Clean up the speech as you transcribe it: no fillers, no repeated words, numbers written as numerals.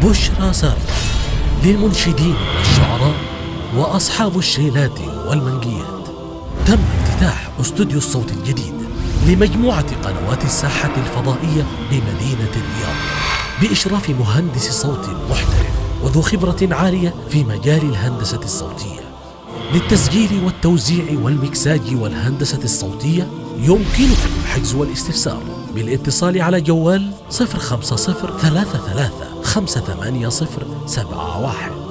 بشرى سارة للمنشدين والشعراء وأصحاب الشيلات والمنجيات. تم افتتاح استوديو الصوت الجديد لمجموعة قنوات الساحة الفضائية بمدينة الرياض بإشراف مهندس صوت محترف وذو خبرة عالية في مجال الهندسة الصوتية. للتسجيل والتوزيع والمكساج والهندسة الصوتية يمكنكم الحجز والاستفسار بالاتصال على جوال 050 33 580 71.